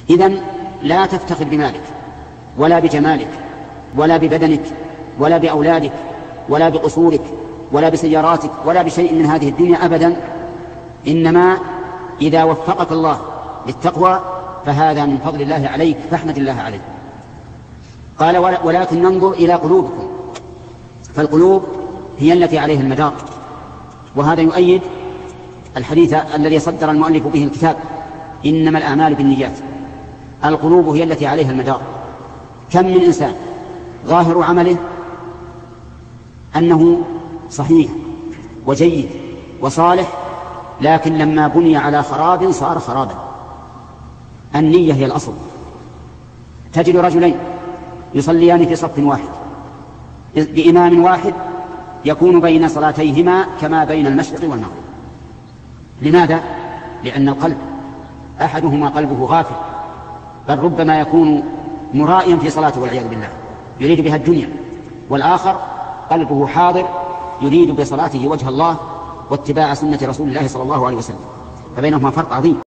إذن لا تفتخر بمالك ولا بجمالك ولا ببدنك ولا بأولادك ولا بقصورك ولا بسياراتك ولا بشيء من هذه الدنيا أبدا، إنما إذا وفقك الله للتقوى فهذا من فضل الله عليك فاحمد الله عليه. قال ولكن ننظر إلى قلوبكم، فالقلوب هي التي عليها المدار، وهذا يؤيد الحديث الذي صدر المؤلف به الكتاب: إنما الأعمال بالنيات. القلوب هي التي عليها المدار. كم من إنسان ظاهر عمله أنه صحيح وجيد وصالح، لكن لما بني على خراب صار خرابا. النية هي الأصل. تجد رجلين يصليان في صف واحد بإمام واحد يكون بين صلاتيهما كما بين المشرق والمغرب. لماذا؟ لأن القلب أحدهما قلبه غافل، بل ربما يكون مرائيا في صلاته والعياذ بالله يريد بها الدنيا، والآخر قلبه حاضر يريد بصلاته وجه الله واتباع سنة رسول الله صلى الله عليه وسلم، فبينهما فرق عظيم.